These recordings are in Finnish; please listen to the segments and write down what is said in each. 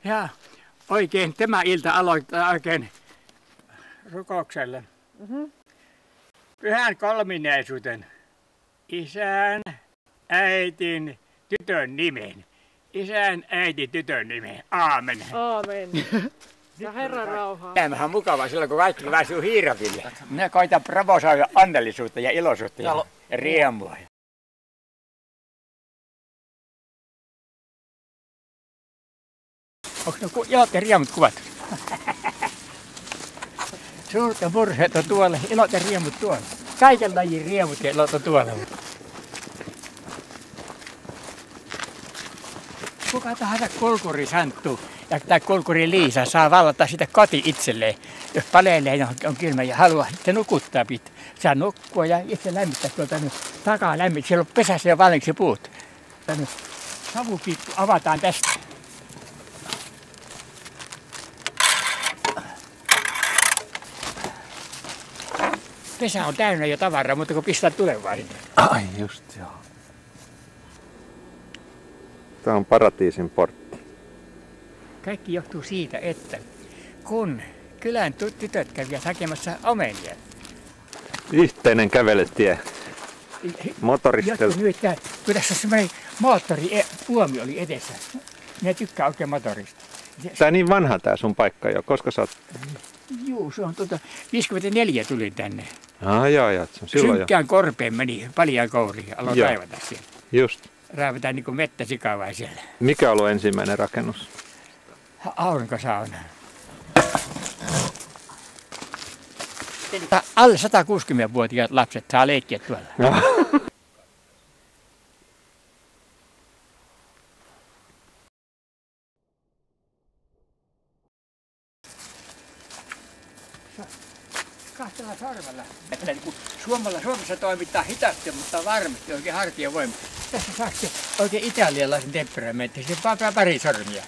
Ja oikein tämä ilta aloittaa oikein rukoukselle. Pyhän kolminaisuuden, isän, äitin, tytön nimen. Isän, äiti, tytön nimen. Aamen. Aamen. Ja Herran rauhaa. Tämähän on mukavaa silloin, kun kaikki väsyy hiiraville. Minä koitan provosoida onnellisuutta ja iloisuutta ja riemua. Onko ilot ja riemut kuvattu? Suurta murheet on tuolla, ilot ja riemut tuolla. Kaiken lajin riemut ja ilot on tuolla. Kuka tahansa kulkurisanttu ja tämä kulkuri Liisa saa vallata sitä koti itselleen. Jos palelee on kylmä ja haluaa, se nukuttaa pitää. Saa nukkua ja itse lämmittää tuolta takaa lämmittää. Siellä on pesässä jo valmiiksi puut. Savupiippu avataan tästä. Pesä on täynnä jo tavaraa, mutta kun pistää tulevaan sinne. Ai just joo. Tämä on paratiisin portti. Kaikki johtuu siitä, että kun kylän tytöt kävivät hakemassa omenia. Yhteinen kävelytie. Motoristelta. Kun tässä on semmoinen moottoripuomi oli edessä. Ne tykkää oikein motorista. Tää on niin vanha tää sun paikka jo. Koska sä oot? Juu, se on 54 tulin tänne. Joo, se on silloin Synkkään korpeen meni paljaan kouriin ja aloin raivata siellä. Just. Raivataan niin kuin mettäsikavaa siellä. Mikä on ollut ensimmäinen rakennus? Aurinkosauna. Alle 160-vuotiaat lapset saa leikkiä tuolla. Kahtella sormella. Suomessa toimittaa hitaasti, mutta varmasti oikein hartiavoima. Tässä saa oikein italialaisen temperamentti. Se on pari sormia.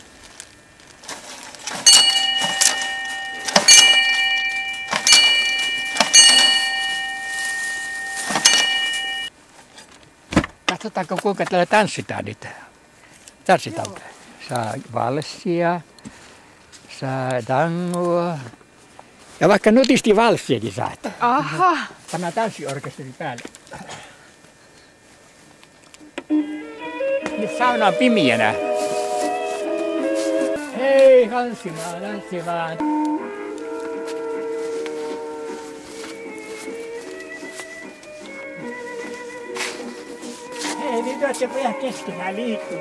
Katsotaanko kuinka täällä tanssitaan nyt. Tanssitaan. Saa valssia, saa tangoa. Ja vaikka nutisti valssiakin saat. Aha. Tämä tanssiorkesteri päälle. Nyt sauna on pimiänä. Hei, tanssimaan. Hei, nyt olette pojat keskenään liikkuu.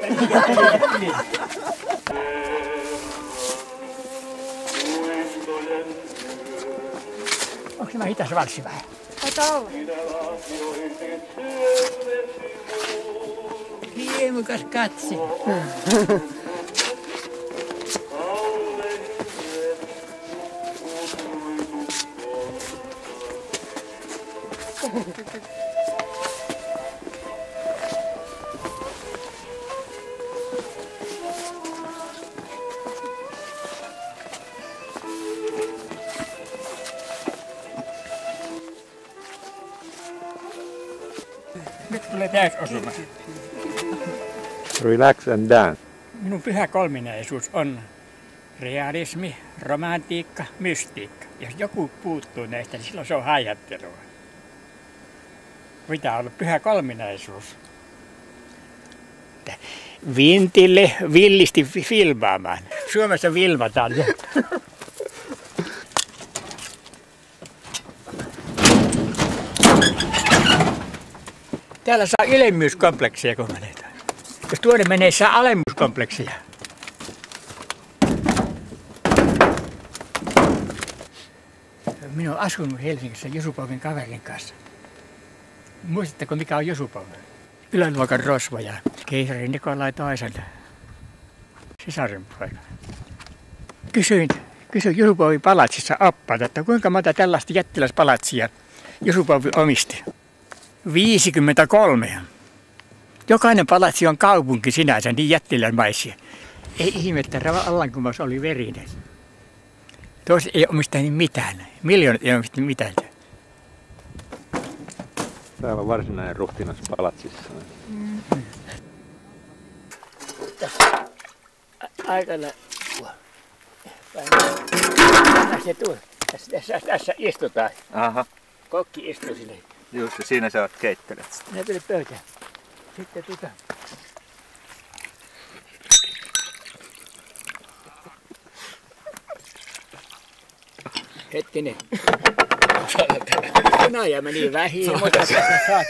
Onko tämä hitas valssi vähän? Taitaa olla. Hiemukas katse. Nyt tulee täysosuma. Relax and dance. Minun pyhä kolminaisuus on realismi, romantiikka, mystiikka. Jos joku puuttuu näistä, niin silloin se on haihattelua. Pitää olla pyhä kolminaisuus. Vintille villisti filmaamaan. Suomessa filmataan. Täällä saa ylemmyyskompleksia, kun menee. Jos tuonne menee, saa alemmuuskompleksia. Minä olen asunut Helsingissä Jusupovin kaverin kanssa. Muistatteko, mikä on Jusupov? Yläluokan rosvo ja keisari Nikolai toisen sisarenpoika. Kysyin Jusupovin palatsissa appalta, että kuinka monta tällaista jättiläispalatsia Jusupovi omisti. 53. Jokainen palatsi on kaupunki sinänsä, niin jättiläismaisia. Ei ihmettä, vallankumous oli verinen. Toiset ei omistanut mitään. Miljoonat ei omistanut mitään. Täällä on varsinainen ruhtinas palatsissa. Aikana nukkua. Se tuo. Tässä istutaan. Aha. Kokki istuu sinne. Just siinä sä oot keittelet. Ne tuli pöytään. Sitten Hetkinen. Punaja meni vähin, mutta tässä saat.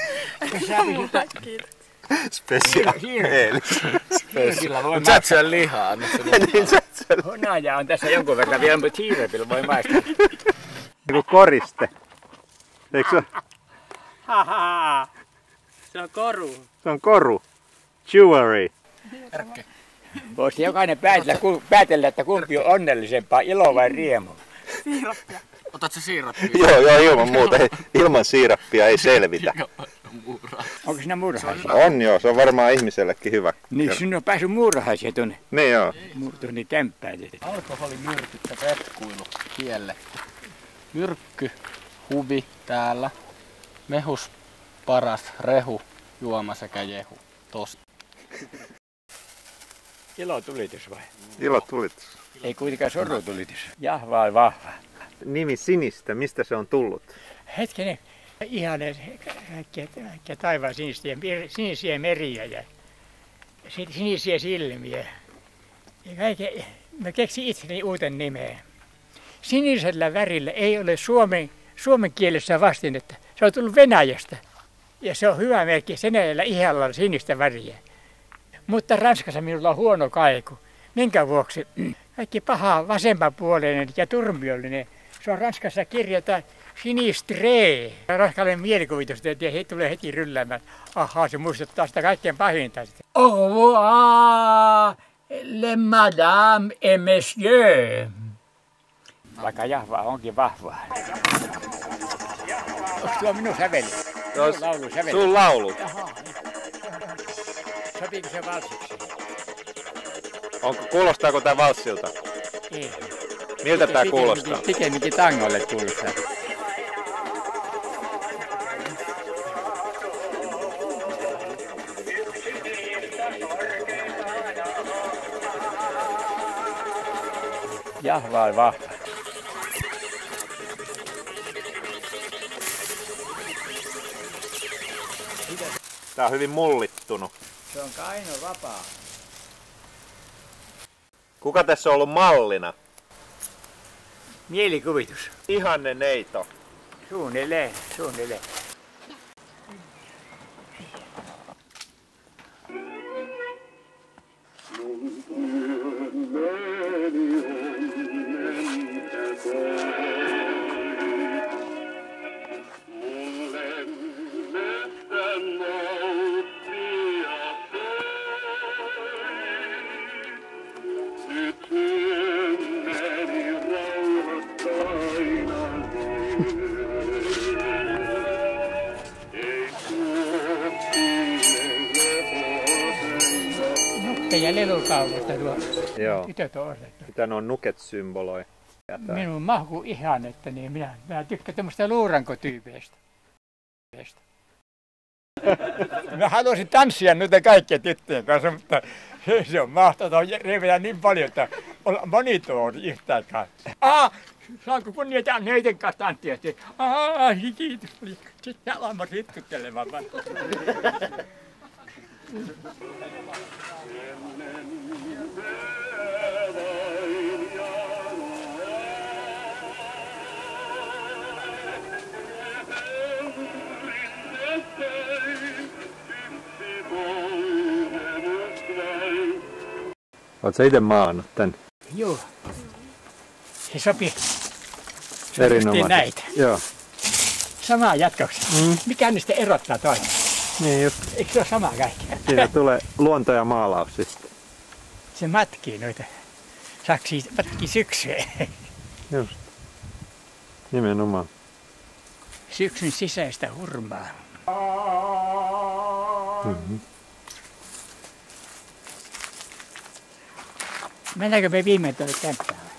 Spesiaali. Mutta sä et syö lihaa. Punaja on tässä jonkun verran vielä, mutta siirepillä voi maistaa. Niinku koriste. Eikö se? Haha. Se on koru. Se on koru. Jewelry. Voisi jokainen päätellä, että kumpi on onnellisempaa, ilo vai riemu. Siirappia. Otatko siirappia? Joo, ilman muuta. Ilman siirappia ei selvitä. Onko siinä muurahaisia? On joo, se on varmaan ihmisellekin hyvä. Niin, sinun on päässyt muurahaisia tuonne. Niin joo. Tuonne kämppään. Alkoholimyrkyttä petkuilu kielletty. Myrkky, huvi täällä. Mehus paras, rehu, juoma sekä jehu. Tosta. Ilotulitus vai? Ilotulitus. Ei kuitenkaan sorutulitus. Jahva vahva. Nimi Sinistä, mistä se on tullut? Hetkinen, ihana kaikkia taivaan sinisiä meriä ja sinisiä silmiä. Ja mä keksin itseni uuden nimeä. Sinisellä värillä ei ole suomen kielessä vastinetta. Se on tullut Venäjästä. Ja se on hyvä merkki. Venäjällä ihalla on sinistä väriä. Mutta Ranskassa minulla on huono kaiku. Minkä vuoksi? Kaikki paha vasemmanpuoleinen ja turmiollinen. Se on Ranskassa kirjoittaa sinistre. Ranskalainen mielikuvitus, ja he tulee heti rylläämään. Ahaa, se muistuttaa sitä kaikkein pahinta. Au revoir, les madame et messieurs. Vaikka jahva onkin vahvaa. Onko tuo minun säveli? Laulu säveli. Sun laulu. Sopiiko se valsiksi? Kuulostaako tää valssilta? Ei. Miltä tää kuulostaa? Pikemminkin tangolle kuulostaa. Jahva on vahva. Tää on hyvin mullittunut. Se on Kaino vapaa. Kuka tässä on ollut mallina? Mielikuvitus. Ihanne neito. Suunnilleen. Ja lelukaupasta tuo tytöt on ostettu. Mitä nuo nuket symboloi? Minun mahkuu ihan, että niin minä tykkään tämmöistä luurankotyypeistä. Mä haluaisin tanssia noita kaikkia tyttöjen kanssa, mutta se on mahdotonta revetä niin paljon, että olla monitori yhtä aikaa. Saanko kunniata neiden kanssa tanssia? Kiitos. Sitten alamme ritkuttelemaan. Oot sä ite maalannut tän? Joo. Se sopii. Erinomaisesti. Näitä. Joo. Samaa jatkoksi. Mikä niistä erottaa toinen? Niin just. Eikö se ole sama kaikki? Siinä tulee luonto ja maalaus sitten. Se matkii noita. Saksii matkii syksyä. Just. Nimenomaan. Syksyn sisäistä hurmaa. Mennäänkö me viimein tuonne kämppään?